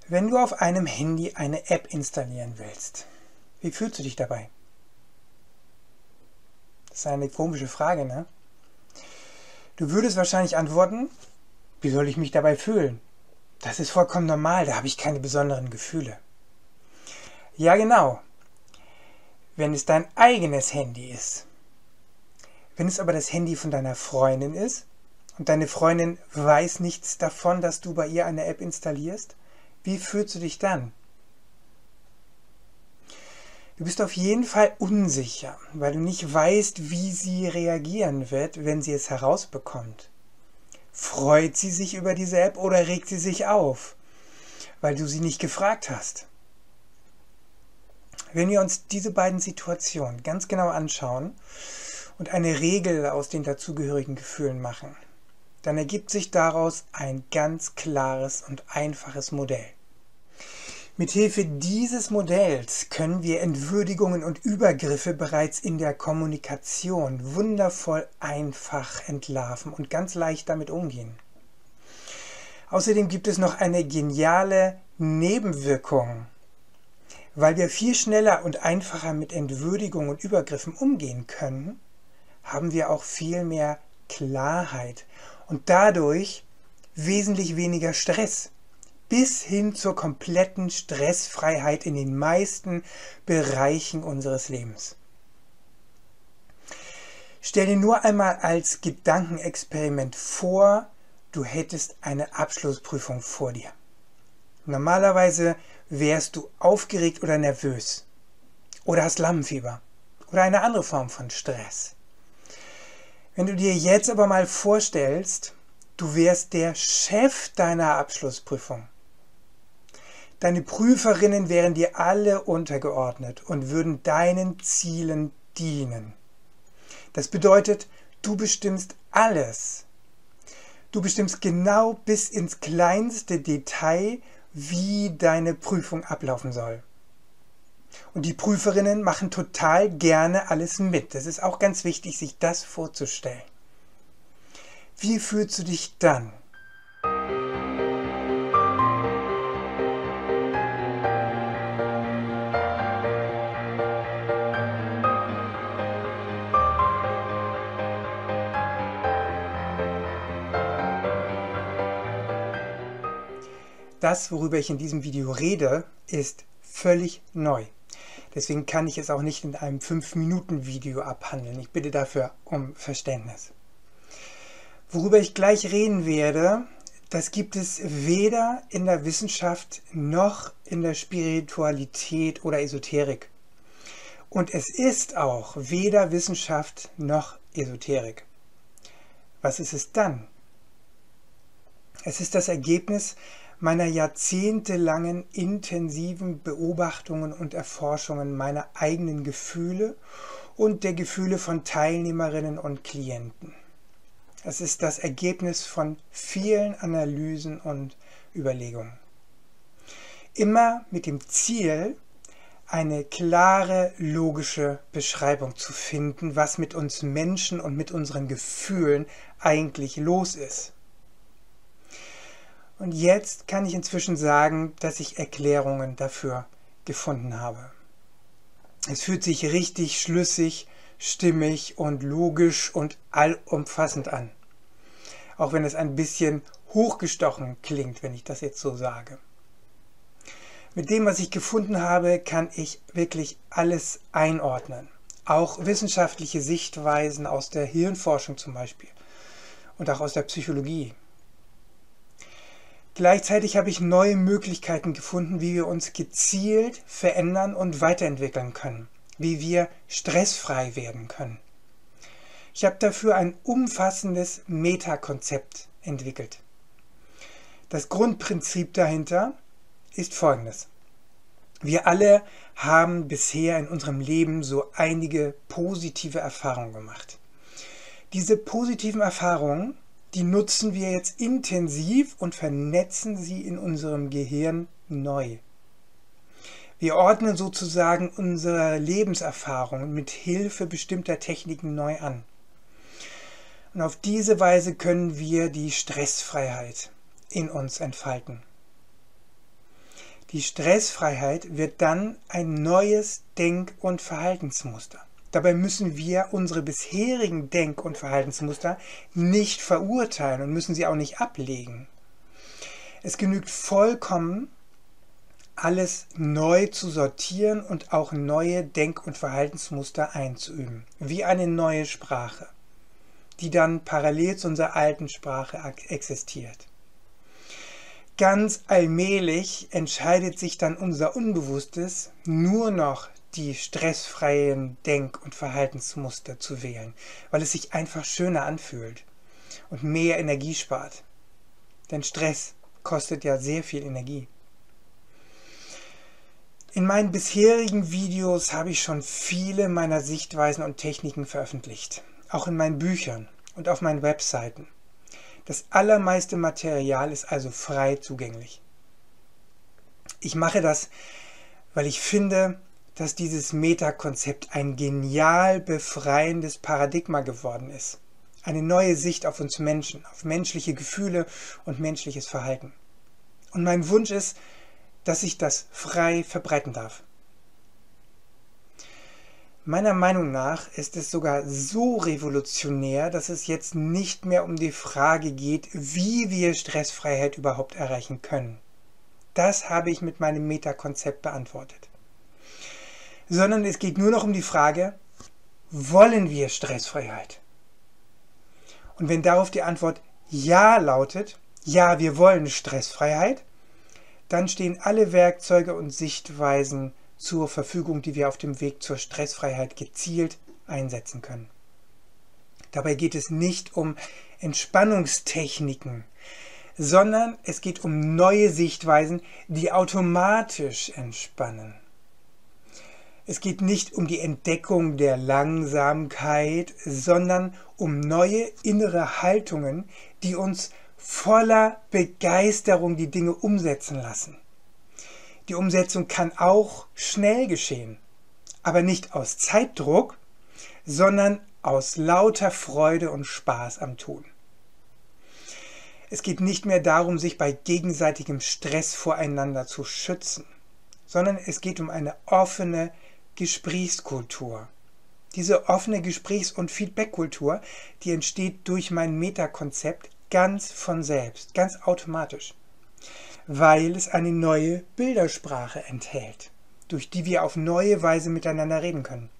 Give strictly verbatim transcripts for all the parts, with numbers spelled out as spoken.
Wenn du auf einem Handy eine App installieren willst, wie fühlst du dich dabei? Das ist eine komische Frage, ne? Du würdest wahrscheinlich antworten, wie soll ich mich dabei fühlen? Das ist vollkommen normal, da habe ich keine besonderen Gefühle. Ja, genau. Wenn es dein eigenes Handy ist. Wenn es aber das Handy von deiner Freundin ist und deine Freundin weiß nichts davon, dass du bei ihr eine App installierst, wie fühlst du dich dann? Du bist auf jeden Fall unsicher, weil du nicht weißt, wie sie reagieren wird, wenn sie es herausbekommt. Freut sie sich über diese App oder regt sie sich auf, weil du sie nicht gefragt hast? Wenn wir uns diese beiden Situationen ganz genau anschauen und eine Regel aus den dazugehörigen Gefühlen machen, dann ergibt sich daraus ein ganz klares und einfaches Modell. Mithilfe dieses Modells können wir Entwürdigungen und Übergriffe bereits in der Kommunikation wundervoll einfach entlarven und ganz leicht damit umgehen. Außerdem gibt es noch eine geniale Nebenwirkung. Weil wir viel schneller und einfacher mit Entwürdigungen und Übergriffen umgehen können, haben wir auch viel mehr Klarheit und dadurch wesentlich weniger Stress. Bis hin zur kompletten Stressfreiheit in den meisten Bereichen unseres Lebens. Stell dir nur einmal als Gedankenexperiment vor, du hättest eine Abschlussprüfung vor dir. Normalerweise wärst du aufgeregt oder nervös oder hast Lampenfieber oder eine andere Form von Stress. Wenn du dir jetzt aber mal vorstellst, du wärst der Chef deiner Abschlussprüfung. Deine Prüferinnen wären dir alle untergeordnet und würden deinen Zielen dienen. Das bedeutet, du bestimmst alles. Du bestimmst genau bis ins kleinste Detail, wie deine Prüfung ablaufen soll. Und die Prüferinnen machen total gerne alles mit. Das ist auch ganz wichtig, sich das vorzustellen. Wie fühlst du dich dann? Das, worüber ich in diesem Video rede, ist völlig neu. Deswegen kann ich es auch nicht in einem fünf Minuten Video abhandeln. Ich bitte dafür um Verständnis. Worüber ich gleich reden werde, das gibt es weder in der Wissenschaft noch in der Spiritualität oder Esoterik. Und es ist auch weder Wissenschaft noch Esoterik. Was ist es dann? Es ist das Ergebnis meiner jahrzehntelangen intensiven Beobachtungen und Erforschungen meiner eigenen Gefühle und der Gefühle von Teilnehmerinnen und Klienten. Es ist das Ergebnis von vielen Analysen und Überlegungen. Immer mit dem Ziel, eine klare, logische Beschreibung zu finden, was mit uns Menschen und mit unseren Gefühlen eigentlich los ist. Und jetzt kann ich inzwischen sagen, dass ich Erklärungen dafür gefunden habe. Es fühlt sich richtig schlüssig, stimmig und logisch und allumfassend an. Auch wenn es ein bisschen hochgestochen klingt, wenn ich das jetzt so sage. Mit dem, was ich gefunden habe, kann ich wirklich alles einordnen. Auch wissenschaftliche Sichtweisen aus der Hirnforschung zum Beispiel und auch aus der Psychologie. Gleichzeitig habe ich neue Möglichkeiten gefunden, wie wir uns gezielt verändern und weiterentwickeln können, wie wir stressfrei werden können. Ich habe dafür ein umfassendes Metakonzept entwickelt. Das Grundprinzip dahinter ist folgendes. Wir alle haben bisher in unserem Leben so einige positive Erfahrungen gemacht. Diese positiven Erfahrungen, die nutzen wir jetzt intensiv und vernetzen sie in unserem Gehirn neu. Wir ordnen sozusagen unsere Lebenserfahrungen mit Hilfe bestimmter Techniken neu an. Und auf diese Weise können wir die Stressfreiheit in uns entfalten. Die Stressfreiheit wird dann ein neues Denk- und Verhaltensmuster. Dabei müssen wir unsere bisherigen Denk- und Verhaltensmuster nicht verurteilen und müssen sie auch nicht ablegen. Es genügt vollkommen, alles neu zu sortieren und auch neue Denk- und Verhaltensmuster einzuüben, wie eine neue Sprache, die dann parallel zu unserer alten Sprache existiert. Ganz allmählich entscheidet sich dann unser Unbewusstes, nur noch die stressfreien Denk- und Verhaltensmuster zu wählen, weil es sich einfach schöner anfühlt und mehr Energie spart. Denn Stress kostet ja sehr viel Energie. In meinen bisherigen Videos habe ich schon viele meiner Sichtweisen und Techniken veröffentlicht, auch in meinen Büchern und auf meinen Webseiten. Das allermeiste Material ist also frei zugänglich. Ich mache das, weil ich finde, dass dieses Meta-Konzept ein genial befreiendes Paradigma geworden ist. Eine neue Sicht auf uns Menschen, auf menschliche Gefühle und menschliches Verhalten. Und mein Wunsch ist, dass ich das frei verbreiten darf. Meiner Meinung nach ist es sogar so revolutionär, dass es jetzt nicht mehr um die Frage geht, wie wir Stressfreiheit überhaupt erreichen können. Das habe ich mit meinem Meta-Konzept beantwortet. Sondern es geht nur noch um die Frage, wollen wir Stressfreiheit? Und wenn darauf die Antwort Ja lautet, ja, wir wollen Stressfreiheit, dann stehen alle Werkzeuge und Sichtweisen zur Verfügung, die wir auf dem Weg zur Stressfreiheit gezielt einsetzen können. Dabei geht es nicht um Entspannungstechniken, sondern es geht um neue Sichtweisen, die automatisch entspannen. Es geht nicht um die Entdeckung der Langsamkeit, sondern um neue innere Haltungen, die uns voller Begeisterung die Dinge umsetzen lassen. Die Umsetzung kann auch schnell geschehen, aber nicht aus Zeitdruck, sondern aus lauter Freude und Spaß am Tun. Es geht nicht mehr darum, sich bei gegenseitigem Stress voreinander zu schützen, sondern es geht um eine offene Gesprächskultur. Diese offene Gesprächs- und Feedbackkultur, die entsteht durch mein Meta-Konzept ganz von selbst, ganz automatisch, weil es eine neue Bildersprache enthält, durch die wir auf neue Weise miteinander reden können.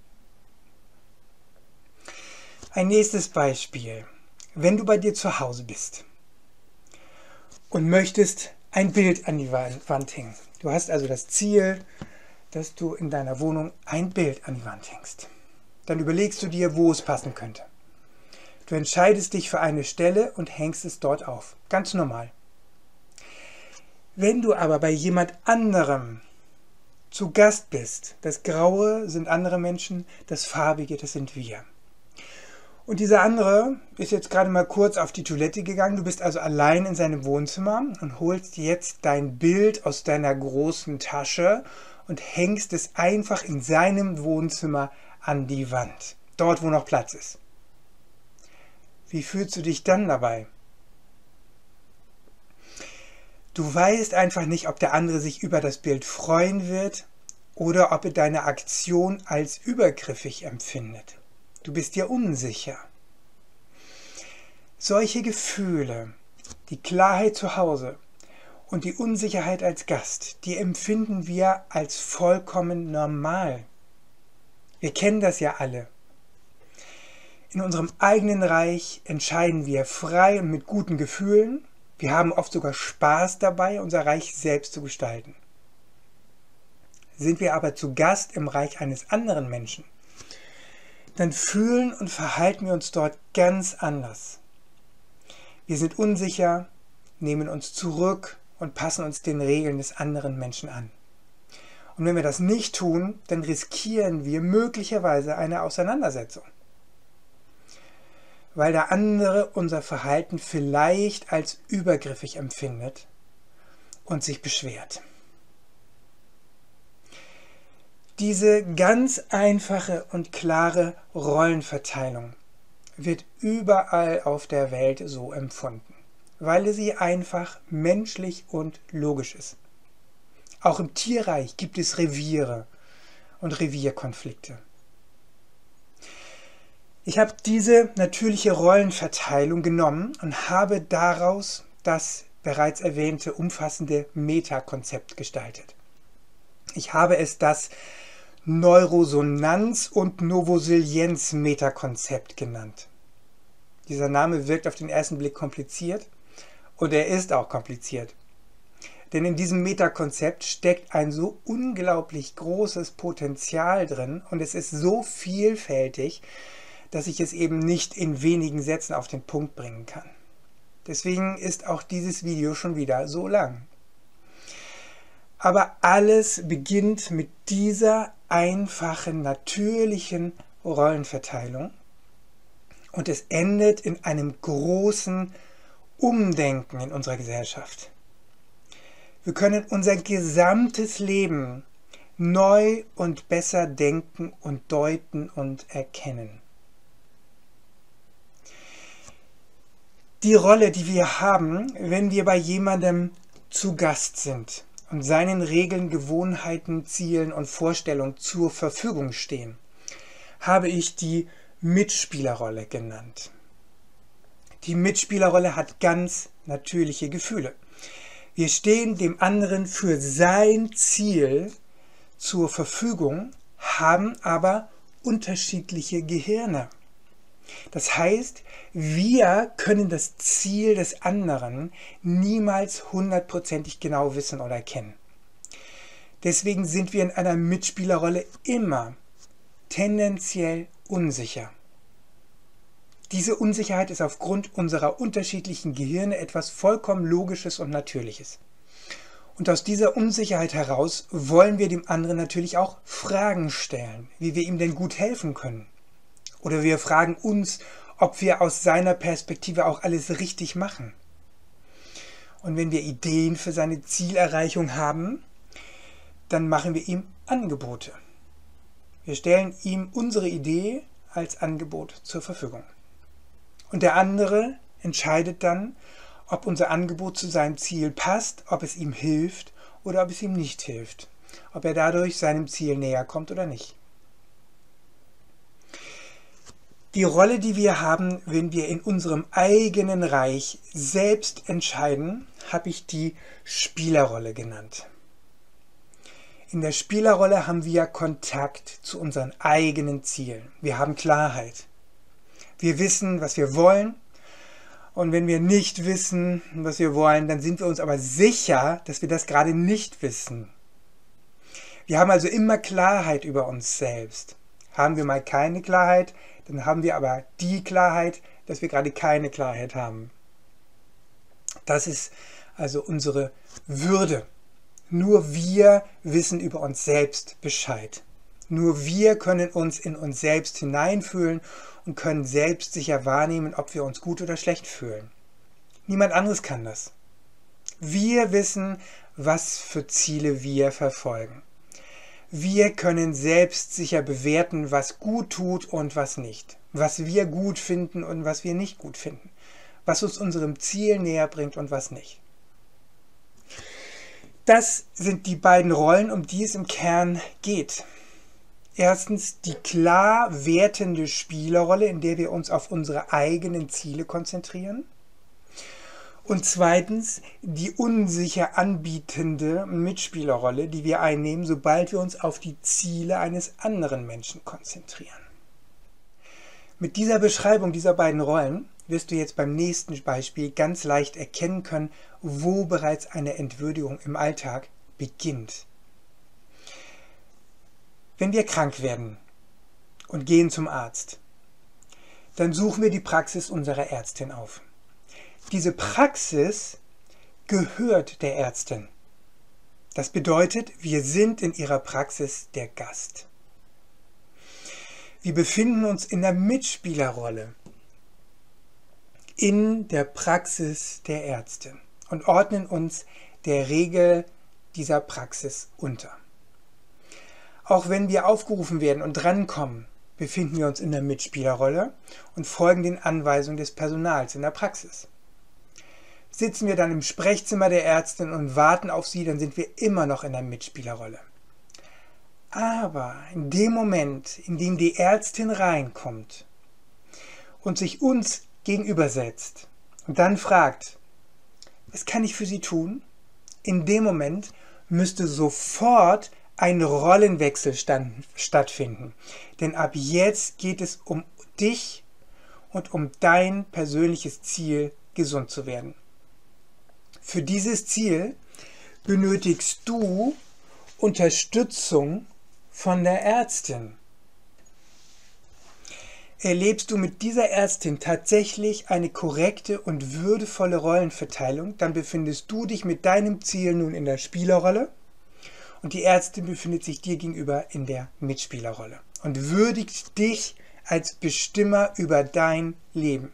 Ein nächstes Beispiel. Wenn du bei dir zu Hause bist und möchtest ein Bild an die Wand hängen. Du hast also das Ziel, dass du in deiner Wohnung ein Bild an die Wand hängst. Dann überlegst du dir, wo es passen könnte. Du entscheidest dich für eine Stelle und hängst es dort auf. Ganz normal. Wenn du aber bei jemand anderem zu Gast bist, das Graue sind andere Menschen, das Farbige, das sind wir. Und dieser andere ist jetzt gerade mal kurz auf die Toilette gegangen. Du bist also allein in seinem Wohnzimmer und holst jetzt dein Bild aus deiner großen Tasche und hängst es einfach in seinem Wohnzimmer an die Wand. Dort, wo noch Platz ist. Wie fühlst du dich dann dabei? Du weißt einfach nicht, ob der andere sich über das Bild freuen wird oder ob er deine Aktion als übergriffig empfindet. Du bist dir unsicher. Solche Gefühle, die Klarheit zu Hause und die Unsicherheit als Gast, die empfinden wir als vollkommen normal. Wir kennen das ja alle. In unserem eigenen Reich entscheiden wir frei und mit guten Gefühlen. Wir haben oft sogar Spaß dabei, unser Reich selbst zu gestalten. Sind wir aber zu Gast im Reich eines anderen Menschen, dann fühlen und verhalten wir uns dort ganz anders. Wir sind unsicher, nehmen uns zurück und passen uns den Regeln des anderen Menschen an. Und wenn wir das nicht tun, dann riskieren wir möglicherweise eine Auseinandersetzung. Weil der andere unser Verhalten vielleicht als übergriffig empfindet und sich beschwert. Diese ganz einfache und klare Rollenverteilung wird überall auf der Welt so empfunden, weil sie einfach menschlich und logisch ist. Auch im Tierreich gibt es Reviere und Revierkonflikte. Ich habe diese natürliche Rollenverteilung genommen und habe daraus das bereits erwähnte umfassende Metakonzept gestaltet. Ich habe es das Neurosonanz- und Novosilienz-Metakonzept genannt. Dieser Name wirkt auf den ersten Blick kompliziert und er ist auch kompliziert. Denn in diesem Metakonzept steckt ein so unglaublich großes Potenzial drin und es ist so vielfältig, dass ich es eben nicht in wenigen Sätzen auf den Punkt bringen kann. Deswegen ist auch dieses Video schon wieder so lang. Aber alles beginnt mit dieser einfachen, natürlichen Rollenverteilung und es endet in einem großen Umdenken in unserer Gesellschaft. Wir können unser gesamtes Leben neu und besser denken und deuten und erkennen. Die Rolle, die wir haben, wenn wir bei jemandem zu Gast sind und seinen Regeln, Gewohnheiten, Zielen und Vorstellungen zur Verfügung stehen, habe ich die Mitspielerrolle genannt. Die Mitspielerrolle hat ganz natürliche Gefühle. Wir stehen dem anderen für sein Ziel zur Verfügung, haben aber unterschiedliche Gehirne. Das heißt, wir können das Ziel des anderen niemals hundertprozentig genau wissen oder kennen. Deswegen sind wir in einer Mitspielerrolle immer tendenziell unsicher. Diese Unsicherheit ist aufgrund unserer unterschiedlichen Gehirne etwas vollkommen Logisches und Natürliches. Und aus dieser Unsicherheit heraus wollen wir dem anderen natürlich auch Fragen stellen, wie wir ihm denn gut helfen können. Oder wir fragen uns, ob wir aus seiner Perspektive auch alles richtig machen. Und wenn wir Ideen für seine Zielerreichung haben, dann machen wir ihm Angebote. Wir stellen ihm unsere Idee als Angebot zur Verfügung. Und der andere entscheidet dann, ob unser Angebot zu seinem Ziel passt, ob es ihm hilft oder ob es ihm nicht hilft, ob er dadurch seinem Ziel näher kommt oder nicht. Die Rolle, die wir haben, wenn wir in unserem eigenen Reich selbst entscheiden, habe ich die Spielerrolle genannt. In der Spielerrolle haben wir Kontakt zu unseren eigenen Zielen. Wir haben Klarheit. Wir wissen, was wir wollen. Und wenn wir nicht wissen, was wir wollen, dann sind wir uns aber sicher, dass wir das gerade nicht wissen. Wir haben also immer Klarheit über uns selbst. Haben wir mal keine Klarheit, dann haben wir aber die Klarheit, dass wir gerade keine Klarheit haben. Das ist also unsere Würde. Nur wir wissen über uns selbst Bescheid. Nur wir können uns in uns selbst hineinfühlen und können selbstsicher wahrnehmen, ob wir uns gut oder schlecht fühlen. Niemand anderes kann das. Wir wissen, was für Ziele wir verfolgen. Wir können selbstsicher bewerten, was gut tut und was nicht. Was wir gut finden und was wir nicht gut finden. Was uns unserem Ziel näher bringt und was nicht. Das sind die beiden Rollen, um die es im Kern geht. Erstens die klar wertende Spielerrolle, in der wir uns auf unsere eigenen Ziele konzentrieren. Und zweitens die unsicher anbietende Mitspielerrolle, die wir einnehmen, sobald wir uns auf die Ziele eines anderen Menschen konzentrieren. Mit dieser Beschreibung dieser beiden Rollen wirst du jetzt beim nächsten Beispiel ganz leicht erkennen können, wo bereits eine Entwürdigung im Alltag beginnt. Wenn wir krank werden und gehen zum Arzt, dann suchen wir die Praxis unserer Ärztin auf. Diese Praxis gehört der Ärztin. Das bedeutet, wir sind in ihrer Praxis der Gast. Wir befinden uns in der Mitspielerrolle in der Praxis der Ärztin und ordnen uns der Regel dieser Praxis unter. Auch wenn wir aufgerufen werden und drankommen, befinden wir uns in der Mitspielerrolle und folgen den Anweisungen des Personals in der Praxis. sitzen wir dann im Sprechzimmer der Ärztin und warten auf sie, dann sind wir immer noch in der Mitspielerrolle. Aber in dem Moment, in dem die Ärztin reinkommt und sich uns gegenübersetzt und dann fragt, was kann ich für Sie tun? In dem Moment müsste sofort ein Rollenwechsel stand, stattfinden. Denn ab jetzt geht es um dich und um dein persönliches Ziel, gesund zu werden. Für dieses Ziel benötigst du Unterstützung von der Ärztin. Erlebst du mit dieser Ärztin tatsächlich eine korrekte und würdevolle Rollenverteilung, dann befindest du dich mit deinem Ziel nun in der Spielerrolle und die Ärztin befindet sich dir gegenüber in der Mitspielerrolle und würdigt dich als Bestimmer über dein Leben.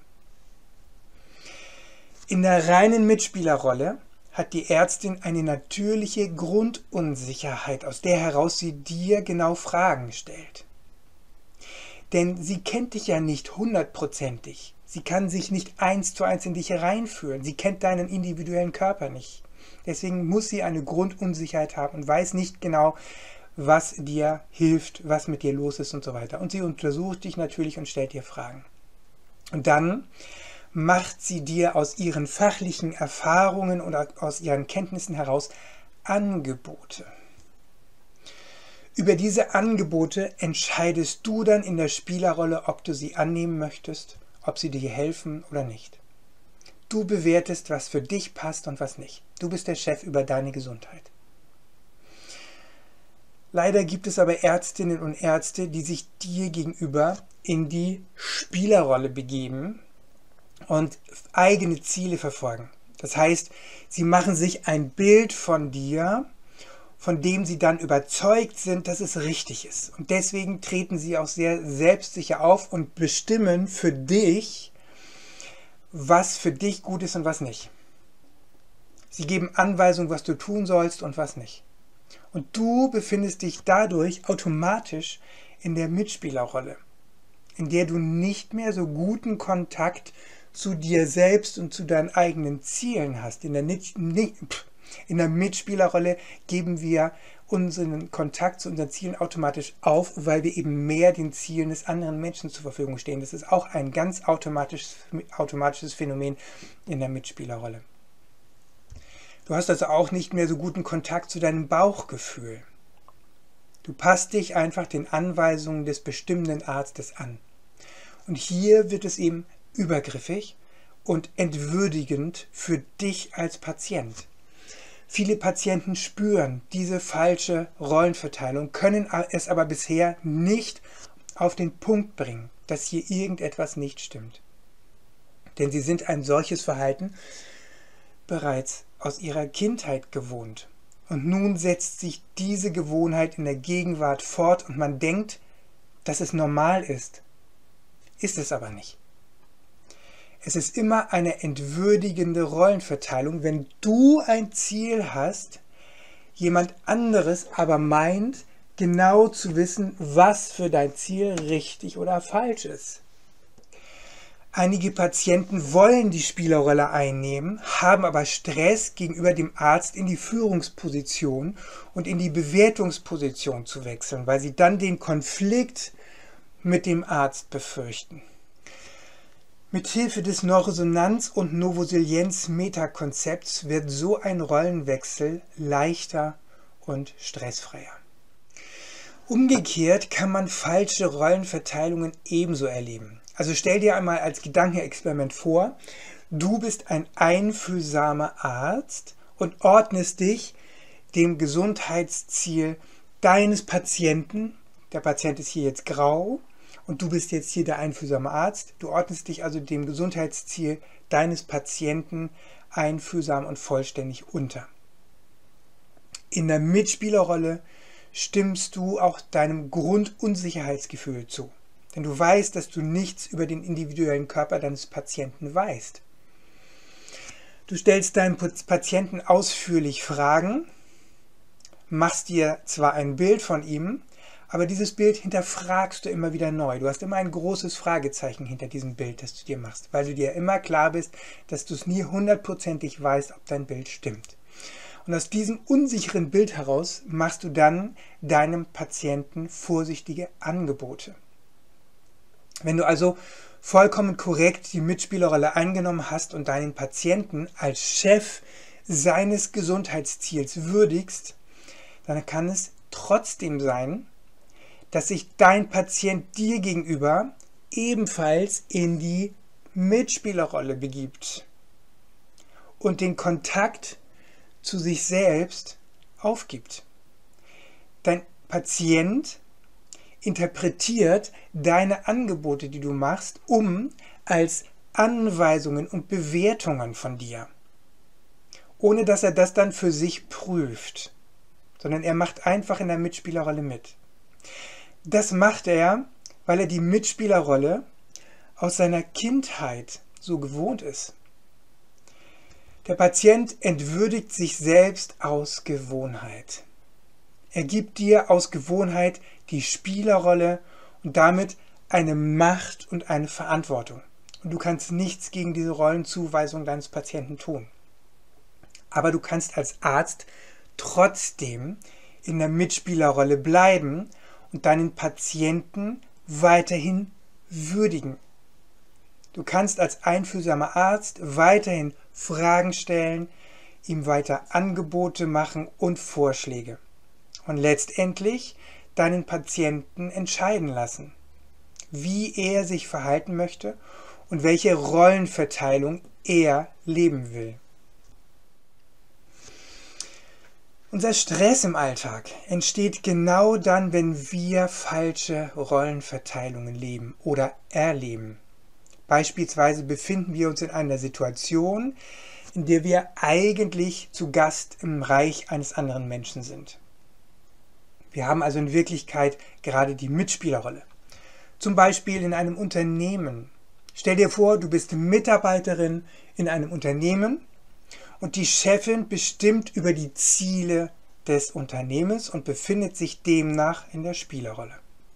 In der reinen Mitspielerrolle hat die Ärztin eine natürliche Grundunsicherheit, aus der heraus sie dir genau Fragen stellt. Denn sie kennt dich ja nicht hundertprozentig. Sie kann sich nicht eins zu eins in dich hereinfühlen. Sie kennt deinen individuellen Körper nicht. Deswegen muss sie eine Grundunsicherheit haben und weiß nicht genau, was dir hilft, was mit dir los ist und so weiter. Und sie untersucht dich natürlich und stellt dir Fragen. Und dann macht sie dir aus ihren fachlichen Erfahrungen oder aus ihren Kenntnissen heraus Angebote. Über diese Angebote entscheidest du dann in der Spielerrolle, ob du sie annehmen möchtest, ob sie dir helfen oder nicht. Du bewertest, was für dich passt und was nicht. Du bist der Chef über deine Gesundheit. Leider gibt es aber Ärztinnen und Ärzte, die sich dir gegenüber in die Spielerrolle begeben und eigene Ziele verfolgen. Das heißt, sie machen sich ein Bild von dir, von dem sie dann überzeugt sind, dass es richtig ist. Und deswegen treten sie auch sehr selbstsicher auf und bestimmen für dich, was für dich gut ist und was nicht. Sie geben Anweisungen, was du tun sollst und was nicht. Und du befindest dich dadurch automatisch in der Mitspielerrolle, in der du nicht mehr so guten Kontakt zu dir selbst und zu deinen eigenen Zielen hast. In der Nicht- In der Mitspielerrolle geben wir unseren Kontakt zu unseren Zielen automatisch auf, weil wir eben mehr den Zielen des anderen Menschen zur Verfügung stehen. Das ist auch ein ganz automatisches, automatisches Phänomen in der Mitspielerrolle. Du hast also auch nicht mehr so guten Kontakt zu deinem Bauchgefühl. Du passt dich einfach den Anweisungen des bestimmenden Arztes an. Und hier wird es eben übergriffig und entwürdigend für dich als Patient. Viele Patienten spüren diese falsche Rollenverteilung, können es aber bisher nicht auf den Punkt bringen, dass hier irgendetwas nicht stimmt. Denn sie sind ein solches Verhalten bereits aus ihrer Kindheit gewohnt. Und nun setzt sich diese Gewohnheit in der Gegenwart fort und man denkt, dass es normal ist. Ist es aber nicht. Es ist immer eine entwürdigende Rollenverteilung, wenn du ein Ziel hast, jemand anderes aber meint, genau zu wissen, was für dein Ziel richtig oder falsch ist. Einige Patienten wollen die Spielerrolle einnehmen, haben aber Stress, gegenüber dem Arzt in die Führungsposition und in die Bewertungsposition zu wechseln, weil sie dann den Konflikt mit dem Arzt befürchten. Mithilfe des Neuresonanz- und Novosilienz-Metakonzepts wird so ein Rollenwechsel leichter und stressfreier. Umgekehrt kann man falsche Rollenverteilungen ebenso erleben. Also stell dir einmal als Gedankenexperiment vor, du bist ein einfühlsamer Arzt und ordnest dich dem Gesundheitsziel deines Patienten. Der Patient ist hier jetzt grau. Und du bist jetzt hier der einfühlsame Arzt. Du ordnest dich also dem Gesundheitsziel deines Patienten einfühlsam und vollständig unter. In der Mitspielerrolle stimmst du auch deinem Grundunsicherheitsgefühl zu. Denn du weißt, dass du nichts über den individuellen Körper deines Patienten weißt. Du stellst deinem Patienten ausführlich Fragen, machst dir zwar ein Bild von ihm, Aber dieses Bild hinterfragst du immer wieder neu. Du hast immer ein großes Fragezeichen hinter diesem Bild, das du dir machst, weil du dir immer klar bist, dass du es nie hundertprozentig weißt, ob dein Bild stimmt. Und aus diesem unsicheren Bild heraus machst du dann deinem Patienten vorsichtige Angebote. Wenn du also vollkommen korrekt die Mitspielerrolle eingenommen hast und deinen Patienten als Chef seines Gesundheitsziels würdigst, dann kann es trotzdem sein, dass sich dein Patient dir gegenüber ebenfalls in die Mitspielerrolle begibt und den Kontakt zu sich selbst aufgibt. Dein Patient interpretiert deine Angebote, die du machst, um als Anweisungen und Bewertungen von dir, ohne dass er das dann für sich prüft, sondern er macht einfach in der Mitspielerrolle mit. Das macht er, weil er die Mitspielerrolle aus seiner Kindheit so gewohnt ist. Der Patient entwürdigt sich selbst aus Gewohnheit. Er gibt dir aus Gewohnheit die Spielerrolle und damit eine Macht und eine Verantwortung. Und du kannst nichts gegen diese Rollenzuweisung deines Patienten tun. Aber du kannst als Arzt trotzdem in der Mitspielerrolle bleiben und deinen Patienten weiterhin würdigen. Du kannst als einfühlsamer Arzt weiterhin Fragen stellen, ihm weiter Angebote machen und Vorschläge. Und letztendlich deinen Patienten entscheiden lassen, wie er sich verhalten möchte und welche Rollenverteilung er leben will. Unser Stress im Alltag entsteht genau dann, wenn wir falsche Rollenverteilungen leben oder erleben. Beispielsweise befinden wir uns in einer Situation, in der wir eigentlich zu Gast im Reich eines anderen Menschen sind. Wir haben also in Wirklichkeit gerade die Mitspielerrolle. Zum Beispiel in einem Unternehmen. Stell dir vor, du bist Mitarbeiterin in einem Unternehmen und die Chefin bestimmt über die Ziele des Unternehmens und befindet sich demnach in der Spielerrolle.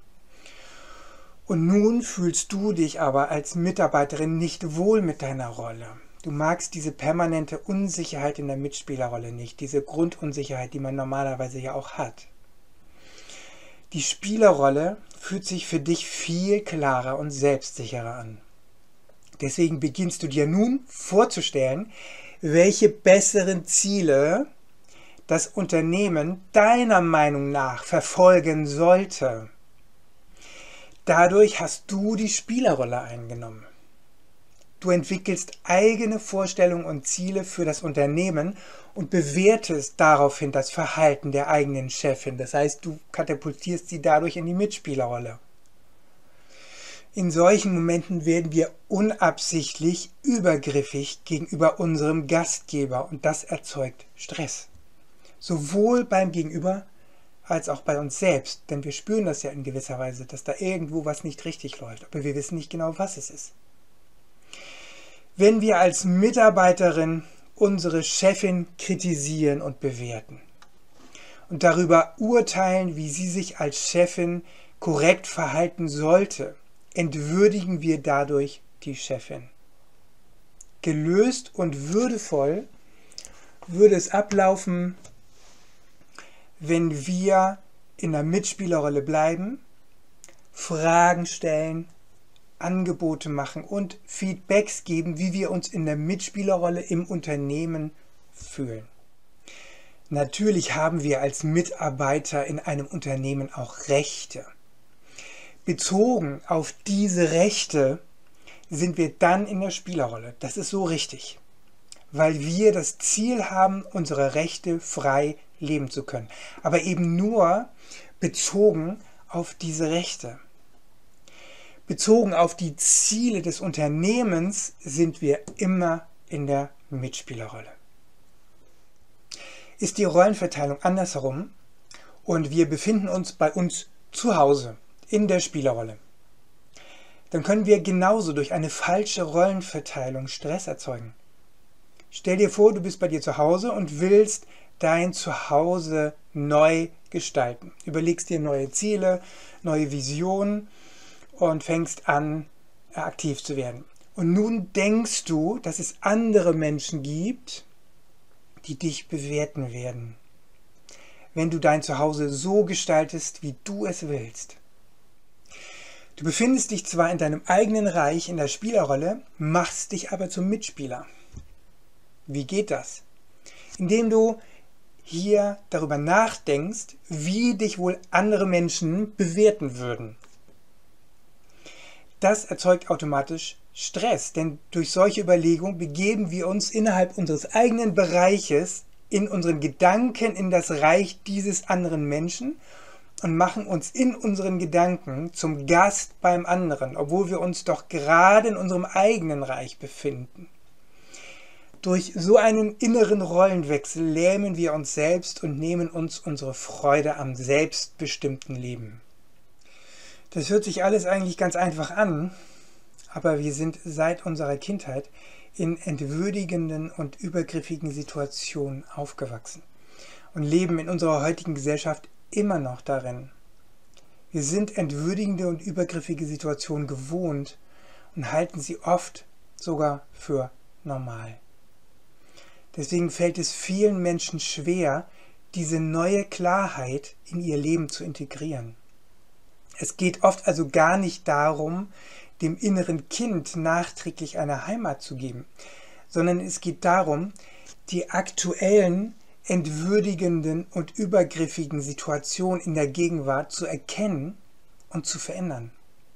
Und nun fühlst du dich aber als Mitarbeiterin nicht wohl mit deiner Rolle. Du magst diese permanente Unsicherheit in der Mitspielerrolle nicht, diese Grundunsicherheit, die man normalerweise ja auch hat. Die Spielerrolle fühlt sich für dich viel klarer und selbstsicherer an. Deswegen beginnst du dir nun vorzustellen, welche besseren Ziele das Unternehmen deiner Meinung nach verfolgen sollte. Dadurch hast du die Spielerrolle eingenommen. Du entwickelst eigene Vorstellungen und Ziele für das Unternehmen und bewertest daraufhin das Verhalten der eigenen Chefin. Das heißt, du katapultierst sie dadurch in die Mitspielerrolle. In solchen Momenten werden wir unabsichtlich übergriffig gegenüber unserem Gastgeber und das erzeugt Stress. Sowohl beim Gegenüber als auch bei uns selbst, denn wir spüren das ja in gewisser Weise, dass da irgendwo was nicht richtig läuft, aber wir wissen nicht genau, was es ist. Wenn wir als Mitarbeiterin unsere Chefin kritisieren und bewerten und darüber urteilen, wie sie sich als Chefin korrekt verhalten sollte, entwürdigen wir dadurch die Chefin. Gelöst und würdevoll würde es ablaufen, wenn wir in der Mitspielerrolle bleiben, Fragen stellen, Angebote machen und Feedbacks geben, wie wir uns in der Mitspielerrolle im Unternehmen fühlen. Natürlich haben wir als Mitarbeiter in einem Unternehmen auch Rechte. Bezogen auf diese Rechte sind wir dann in der Spielerrolle. Das ist so richtig, weil wir das Ziel haben, unsere Rechte frei leben zu können. Aber eben nur bezogen auf diese Rechte. Bezogen auf die Ziele des Unternehmens sind wir immer in der Mitspielerrolle. Ist die Rollenverteilung andersherum und wir befinden uns bei uns zu Hause in der Spielerrolle, dann können wir genauso durch eine falsche Rollenverteilung Stress erzeugen. Stell dir vor, du bist bei dir zu Hause und willst dein Zuhause neu gestalten. Überlegst dir neue Ziele, neue Visionen und fängst an, aktiv zu werden. Und nun denkst du, dass es andere Menschen gibt, die dich bewerten werden, wenn du dein Zuhause so gestaltest, wie du es willst. Du befindest dich zwar in deinem eigenen Reich in der Spielerrolle, machst dich aber zum Mitspieler. Wie geht das? Indem du hier darüber nachdenkst, wie dich wohl andere Menschen bewerten würden. Das erzeugt automatisch Stress, denn durch solche Überlegungen begeben wir uns innerhalb unseres eigenen Bereiches in unseren Gedanken in das Reich dieses anderen Menschen und machen uns in unseren Gedanken zum Gast beim anderen, obwohl wir uns doch gerade in unserem eigenen Reich befinden. Durch so einen inneren Rollenwechsel lähmen wir uns selbst und nehmen uns unsere Freude am selbstbestimmten Leben. Das hört sich alles eigentlich ganz einfach an, aber wir sind seit unserer Kindheit in entwürdigenden und übergriffigen Situationen aufgewachsen und leben in unserer heutigen Gesellschaft immer noch darin. Wir sind entwürdigende und übergriffige Situationen gewohnt und halten sie oft sogar für normal. Deswegen fällt es vielen Menschen schwer, diese neue Klarheit in ihr Leben zu integrieren. Es geht oft also gar nicht darum, dem inneren Kind nachträglich eine Heimat zu geben, sondern es geht darum, die aktuellen, entwürdigenden und übergriffigen Situationen in der Gegenwart zu erkennen und zu verändern.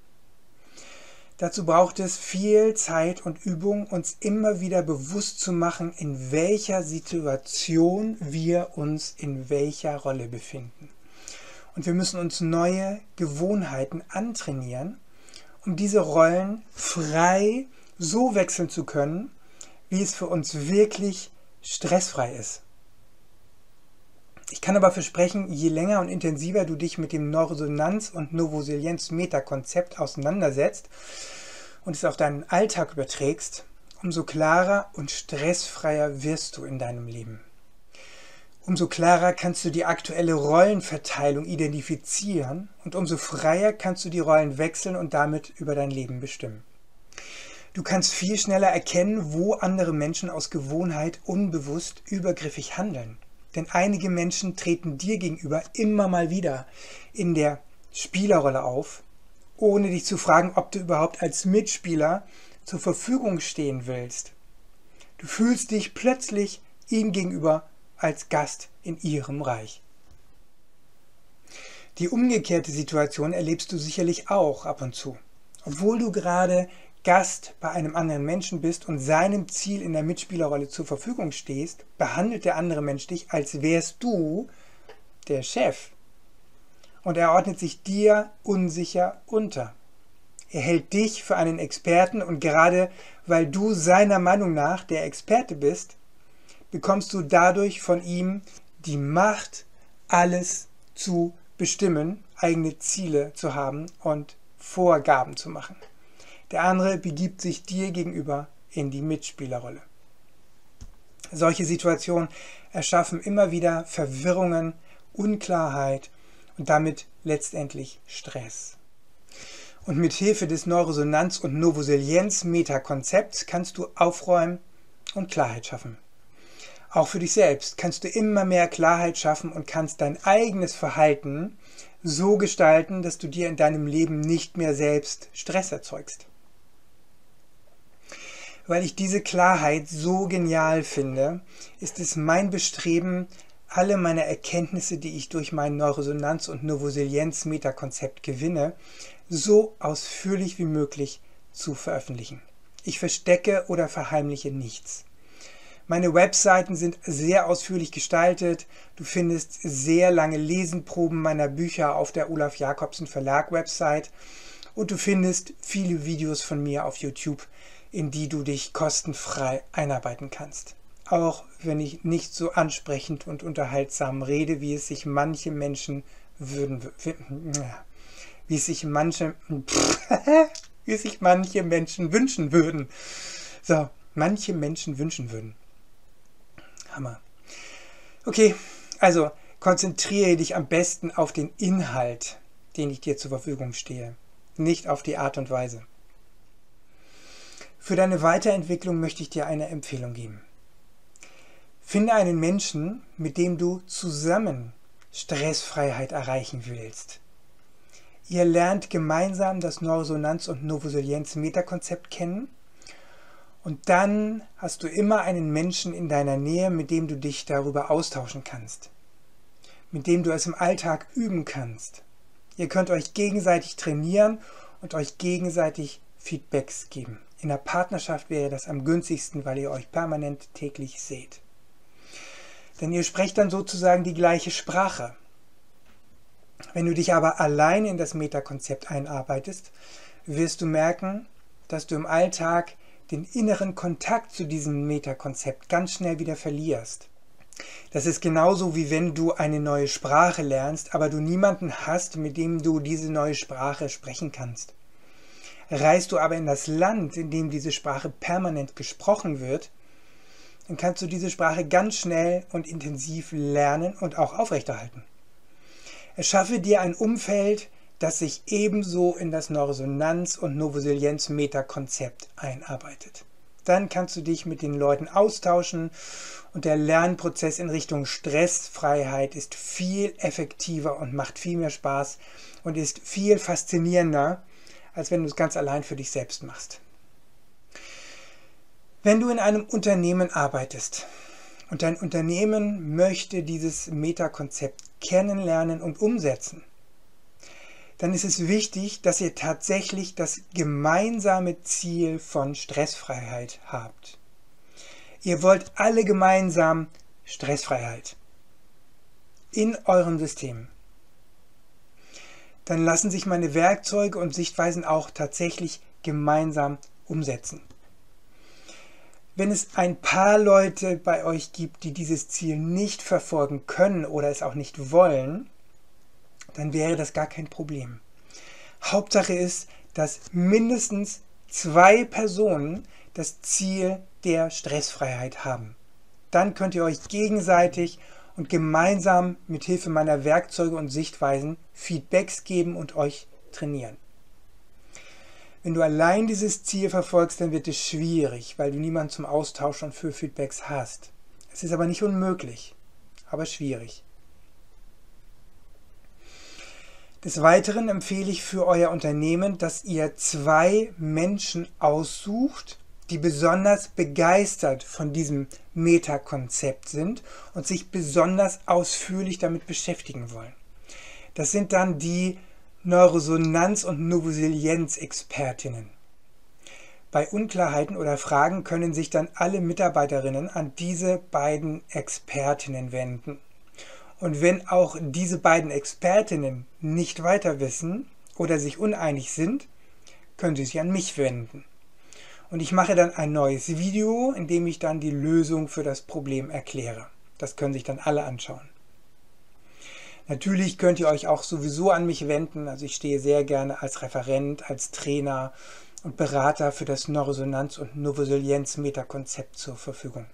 Dazu braucht es viel Zeit und Übung, uns immer wieder bewusst zu machen, in welcher Situation wir uns in welcher Rolle befinden. Und wir müssen uns neue Gewohnheiten antrainieren, um diese Rollen frei so wechseln zu können, wie es für uns wirklich stressfrei ist. Ich kann aber versprechen, je länger und intensiver du dich mit dem Neuroresonanz- und Novoselienz-Meta-Konzept auseinandersetzt und es auf deinen Alltag überträgst, umso klarer und stressfreier wirst du in deinem Leben. Umso klarer kannst du die aktuelle Rollenverteilung identifizieren und umso freier kannst du die Rollen wechseln und damit über dein Leben bestimmen. Du kannst viel schneller erkennen, wo andere Menschen aus Gewohnheit unbewusst übergriffig handeln. Denn einige Menschen treten dir gegenüber immer mal wieder in der Spielerrolle auf, ohne dich zu fragen, ob du überhaupt als Mitspieler zur Verfügung stehen willst. Du fühlst dich plötzlich ihnen gegenüber als Gast in ihrem Reich. Die umgekehrte Situation erlebst du sicherlich auch ab und zu. Obwohl du gerade Gast bei einem anderen Menschen bist und seinem Ziel in der Mitspielerrolle zur Verfügung stehst, behandelt der andere Mensch dich, als wärst du der Chef. Und er ordnet sich dir unsicher unter. Er hält dich für einen Experten und gerade weil du seiner Meinung nach der Experte bist, bekommst du dadurch von ihm die Macht, alles zu bestimmen, eigene Ziele zu haben und Vorgaben zu machen. Der andere begibt sich dir gegenüber in die Mitspielerrolle. Solche Situationen erschaffen immer wieder Verwirrungen, Unklarheit und damit letztendlich Stress. Und mit Hilfe des Neuroresonanz- und Novoselienz-Meta-Konzepts kannst du aufräumen und Klarheit schaffen. Auch für dich selbst kannst du immer mehr Klarheit schaffen und kannst dein eigenes Verhalten so gestalten, dass du dir in deinem Leben nicht mehr selbst Stress erzeugst. Weil ich diese Klarheit so genial finde, ist es mein Bestreben, alle meine Erkenntnisse, die ich durch mein Neuroresonanz- und Novoselienz-Meta-Konzept gewinne, so ausführlich wie möglich zu veröffentlichen. Ich verstecke oder verheimliche nichts. Meine Webseiten sind sehr ausführlich gestaltet. Du findest sehr lange Lesenproben meiner Bücher auf der Olaf Jacobsen Verlag Website und du findest viele Videos von mir auf YouTube, in die du dich kostenfrei einarbeiten kannst. Auch wenn ich nicht so ansprechend und unterhaltsam rede, wie es sich manche Menschen würden, wie es sich manche, wie es sich manche Menschen wünschen würden. So, manche Menschen wünschen würden. Hammer. Okay, also Konzentriere dich am besten auf den Inhalt, den ich dir zur Verfügung stehe, nicht auf die Art und Weise. Für deine Weiterentwicklung möchte ich dir eine Empfehlung geben. Finde einen Menschen, mit dem du zusammen Stressfreiheit erreichen willst. Ihr lernt gemeinsam das Neuroresonanz- und Novoselienz-Metakonzept kennen und dann hast du immer einen Menschen in deiner Nähe, mit dem du dich darüber austauschen kannst, mit dem du es im Alltag üben kannst. Ihr könnt euch gegenseitig trainieren und euch gegenseitig Feedbacks geben. In der Partnerschaft wäre das am günstigsten, weil ihr euch permanent täglich seht. Denn ihr sprecht dann sozusagen die gleiche Sprache. Wenn du dich aber allein in das Metakonzept einarbeitest, wirst du merken, dass du im Alltag den inneren Kontakt zu diesem Metakonzept ganz schnell wieder verlierst. Das ist genauso wie wenn du eine neue Sprache lernst, aber du niemanden hast, mit dem du diese neue Sprache sprechen kannst. Reist du aber in das Land, in dem diese Sprache permanent gesprochen wird, dann kannst du diese Sprache ganz schnell und intensiv lernen und auch aufrechterhalten. Erschaffe dir ein Umfeld, das sich ebenso in das Neuroresonanz- und Novoselienz-Metakonzept einarbeitet. Dann kannst du dich mit den Leuten austauschen und der Lernprozess in Richtung Stressfreiheit ist viel effektiver und macht viel mehr Spaß und ist viel faszinierender, als wenn du es ganz allein für dich selbst machst. Wenn du in einem Unternehmen arbeitest und dein Unternehmen möchte dieses Metakonzept kennenlernen und umsetzen, dann ist es wichtig, dass ihr tatsächlich das gemeinsame Ziel von Stressfreiheit habt. Ihr wollt alle gemeinsam Stressfreiheit in eurem System. Dann lassen sich meine Werkzeuge und Sichtweisen auch tatsächlich gemeinsam umsetzen. Wenn es ein paar Leute bei euch gibt, die dieses Ziel nicht verfolgen können oder es auch nicht wollen, dann wäre das gar kein Problem. Hauptsache ist, dass mindestens zwei Personen das Ziel der Stressfreiheit haben. Dann könnt ihr euch gegenseitig und gemeinsam mit Hilfe meiner Werkzeuge und Sichtweisen Feedbacks geben und euch trainieren. Wenn du allein dieses Ziel verfolgst, dann wird es schwierig, weil du niemanden zum Austausch und für Feedbacks hast. Es ist aber nicht unmöglich, aber schwierig. Des Weiteren empfehle ich für euer Unternehmen, dass ihr zwei Menschen aussucht, die besonders begeistert von diesem Metakonzept sind und sich besonders ausführlich damit beschäftigen wollen. Das sind dann die Neuroresonanz- und Novoselienz-Expertinnen. Bei Unklarheiten oder Fragen können sich dann alle Mitarbeiterinnen an diese beiden Expertinnen wenden. Und wenn auch diese beiden Expertinnen nicht weiter wissen oder sich uneinig sind, können sie sich an mich wenden. Und ich mache dann ein neues Video, in dem ich dann die Lösung für das Problem erkläre. Das können sich dann alle anschauen. Natürlich könnt ihr euch auch sowieso an mich wenden. Also ich stehe sehr gerne als Referent, als Trainer und Berater für das Neuroresonanz- und Novoselienz-Metakonzept zur Verfügung.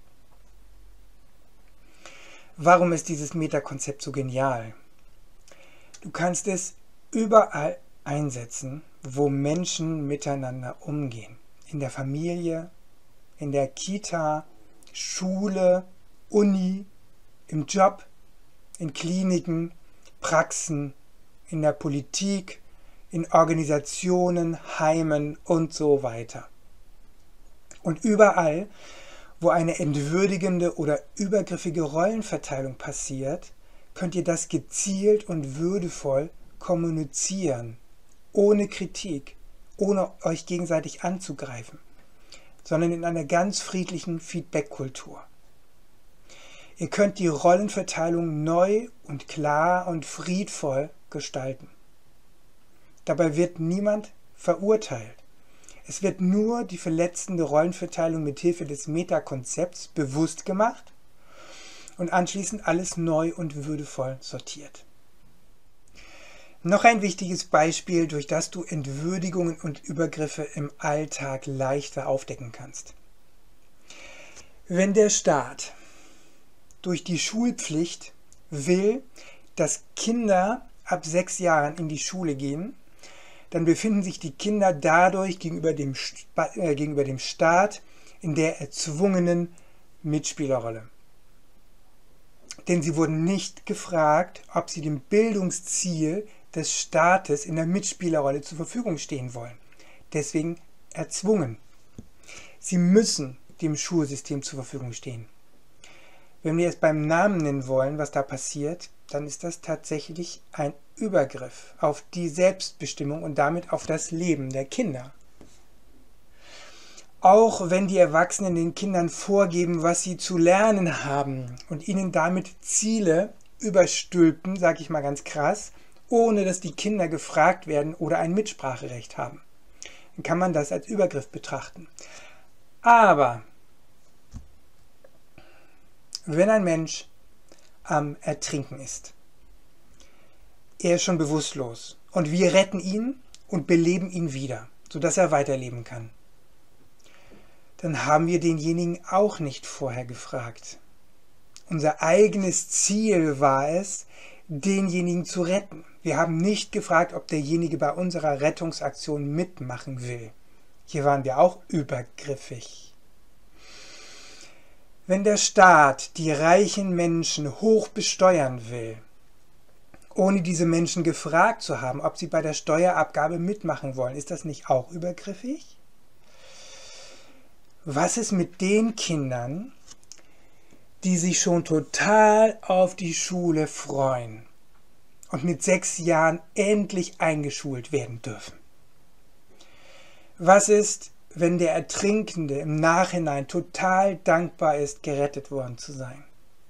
Warum ist dieses Metakonzept so genial? Du kannst es überall einsetzen, wo Menschen miteinander umgehen. In der Familie, in der Kita, Schule, Uni, im Job, in Kliniken, Praxen, in der Politik, in Organisationen, Heimen und so weiter. Und überall, wo eine entwürdigende oder übergriffige Rollenverteilung passiert, könnt ihr das gezielt und würdevoll kommunizieren, ohne Kritik, ohne euch gegenseitig anzugreifen, sondern in einer ganz friedlichen Feedback-Kultur. Ihr könnt die Rollenverteilung neu und klar und friedvoll gestalten. Dabei wird niemand verurteilt. Es wird nur die verletzende Rollenverteilung mit Hilfe des Metakonzepts bewusst gemacht und anschließend alles neu und würdevoll sortiert. Noch ein wichtiges Beispiel, durch das du Entwürdigungen und Übergriffe im Alltag leichter aufdecken kannst. Wenn der Staat durch die Schulpflicht will, dass Kinder ab sechs Jahren in die Schule gehen, dann befinden sich die Kinder dadurch gegenüber dem, äh, gegenüber dem Staat in der erzwungenen Mitspielerrolle. Denn sie wurden nicht gefragt, ob sie dem Bildungsziel des Staates in der Mitspielerrolle zur Verfügung stehen wollen. Deswegen erzwungen. Sie müssen dem Schulsystem zur Verfügung stehen. Wenn wir es beim Namen nennen wollen, was da passiert, dann ist das tatsächlich ein Übergriff auf die Selbstbestimmung und damit auf das Leben der Kinder. Auch wenn die Erwachsenen den Kindern vorgeben, was sie zu lernen haben und ihnen damit Ziele überstülpen, sage ich mal ganz krass, ohne dass die Kinder gefragt werden oder ein Mitspracherecht haben, dann kann man das als Übergriff betrachten. Aber wenn ein Mensch am Ertrinken ist, er ist schon bewusstlos und wir retten ihn und beleben ihn wieder, sodass er weiterleben kann, dann haben wir denjenigen auch nicht vorher gefragt. Unser eigenes Ziel war es, denjenigen zu retten. Wir haben nicht gefragt, ob derjenige bei unserer Rettungsaktion mitmachen will. Hier waren wir auch übergriffig. Wenn der Staat die reichen Menschen hoch besteuern will, ohne diese Menschen gefragt zu haben, ob sie bei der Steuerabgabe mitmachen wollen, ist das nicht auch übergriffig? Was ist mit den Kindern, die sich schon total auf die Schule freuen und mit sechs Jahren endlich eingeschult werden dürfen? Was ist, wenn der Ertrinkende im Nachhinein total dankbar ist, gerettet worden zu sein?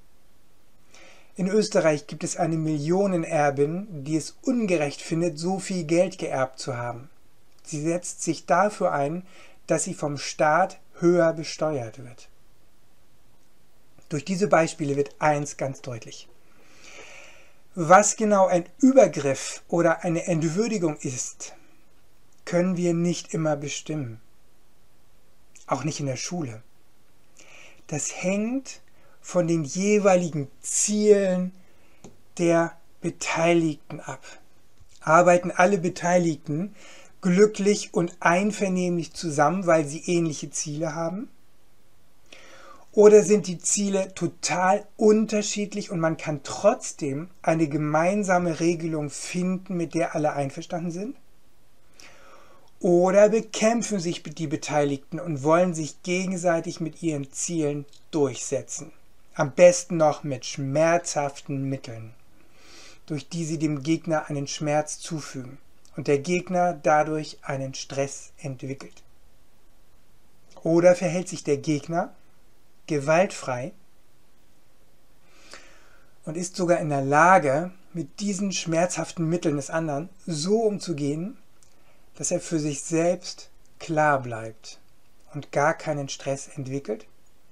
In Österreich gibt es eine Millionenerbin, die es ungerecht findet, so viel Geld geerbt zu haben. Sie setzt sich dafür ein, dass sie vom Staat höher besteuert wird. Durch diese Beispiele wird eins ganz deutlich. Was genau ein Übergriff oder eine Entwürdigung ist, können wir nicht immer bestimmen. Auch nicht in der Schule. Das hängt von den jeweiligen Zielen der Beteiligten ab. Arbeiten alle Beteiligten glücklich und einvernehmlich zusammen, weil sie ähnliche Ziele haben? Oder sind die Ziele total unterschiedlich und man kann trotzdem eine gemeinsame Regelung finden, mit der alle einverstanden sind? Oder bekämpfen sich die Beteiligten und wollen sich gegenseitig mit ihren Zielen durchsetzen? Am besten noch mit schmerzhaften Mitteln, durch die sie dem Gegner einen Schmerz zufügen und der Gegner dadurch einen Stress entwickelt. Oder verhält sich der Gegner gewaltfrei und ist sogar in der Lage, mit diesen schmerzhaften Mitteln des anderen so umzugehen, dass er für sich selbst klar bleibt und gar keinen Stress entwickelt?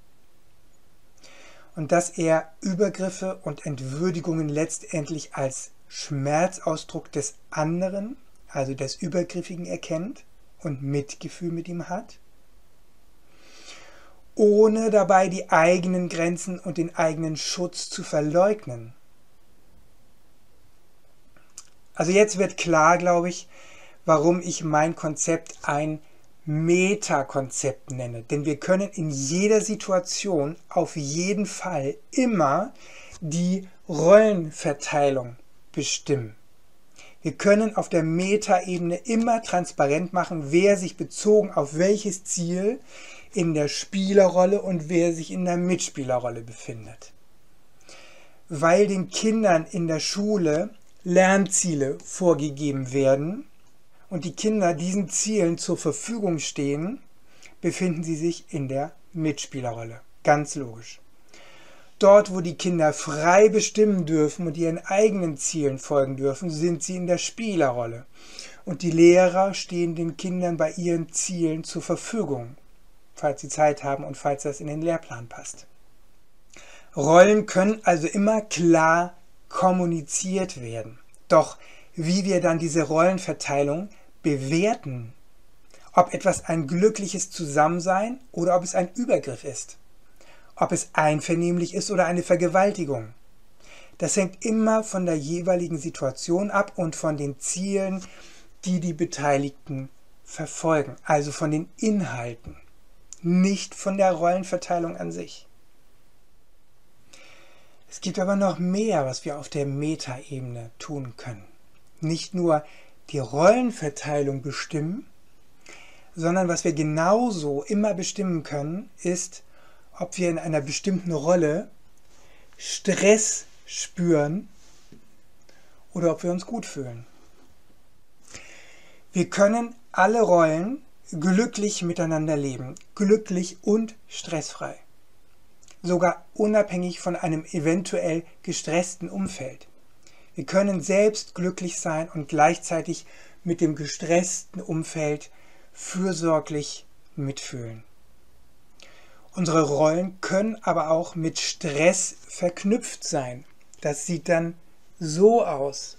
Und dass er Übergriffe und Entwürdigungen letztendlich als Schmerzausdruck des anderen, also des Übergriffigen, erkennt und Mitgefühl mit ihm hat, ohne dabei die eigenen Grenzen und den eigenen Schutz zu verleugnen. Also jetzt wird klar, glaube ich, warum ich mein Konzept ein Metakonzept nenne. Denn wir können in jeder Situation auf jeden Fall immer die Rollenverteilung bestimmen. Wir können auf der Metaebene immer transparent machen, wer sich bezogen auf welches Ziel in der Spielerrolle und wer sich in der Mitspielerrolle befindet. Weil den Kindern in der Schule Lernziele vorgegeben werden und die Kinder diesen Zielen zur Verfügung stehen, befinden sie sich in der Mitspielerrolle. Ganz logisch. Dort, wo die Kinder frei bestimmen dürfen und ihren eigenen Zielen folgen dürfen, sind sie in der Spielerrolle. Und die Lehrer stehen den Kindern bei ihren Zielen zur Verfügung, falls sie Zeit haben und falls das in den Lehrplan passt. Rollen können also immer klar kommuniziert werden. Doch wie wir dann diese Rollenverteilung bewerten, ob etwas ein glückliches Zusammensein oder ob es ein Übergriff ist, ob es einvernehmlich ist oder eine Vergewaltigung, Das hängt immer von der jeweiligen Situation ab und von den Zielen, die die Beteiligten verfolgen, also von den Inhalten, nicht von der Rollenverteilung an sich. Es gibt aber noch mehr, was wir auf der Metaebene tun können. Nicht nur die Rollenverteilung bestimmen, sondern was wir genauso immer bestimmen können, ist, ob wir in einer bestimmten Rolle Stress spüren oder ob wir uns gut fühlen. Wir können alle Rollen glücklich miteinander leben, glücklich und stressfrei, sogar unabhängig von einem eventuell gestressten Umfeld. Wir können selbst glücklich sein und gleichzeitig mit dem gestressten Umfeld fürsorglich mitfühlen. Unsere Rollen können aber auch mit Stress verknüpft sein. Das sieht dann so aus.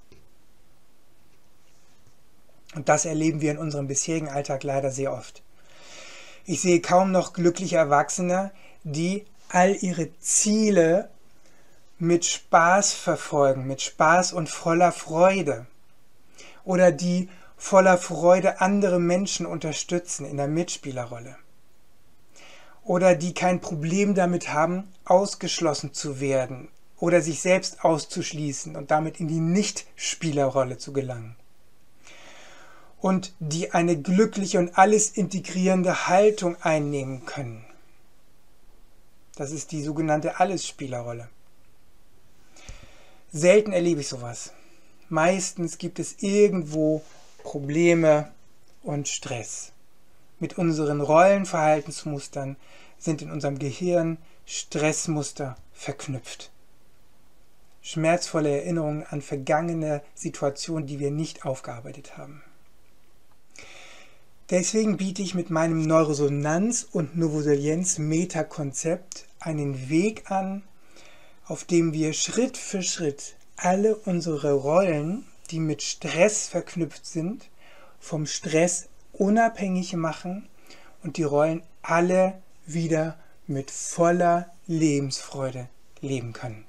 Und das erleben wir in unserem bisherigen Alltag leider sehr oft. Ich sehe kaum noch glückliche Erwachsene, die all ihre Ziele mit Spaß verfolgen, mit Spaß und voller Freude. Oder die voller Freude andere Menschen unterstützen in der Mitspielerrolle. Oder die kein Problem damit haben, ausgeschlossen zu werden oder sich selbst auszuschließen und damit in die Nicht-Spielerrolle zu gelangen. Und die eine glückliche und alles integrierende Haltung einnehmen können. Das ist die sogenannte Allesspielerrolle. Selten erlebe ich sowas. Meistens gibt es irgendwo Probleme und Stress. Mit unseren Rollenverhaltensmustern sind in unserem Gehirn Stressmuster verknüpft. Schmerzvolle Erinnerungen an vergangene Situationen, die wir nicht aufgearbeitet haben. Deswegen biete ich mit meinem Neuresonanz- und Neurosilienz-Meta-Konzept einen Weg an, auf dem wir Schritt für Schritt alle unsere Rollen, die mit Stress verknüpft sind, vom Stress unabhängig machen und die Rollen alle wieder mit voller Lebensfreude leben können.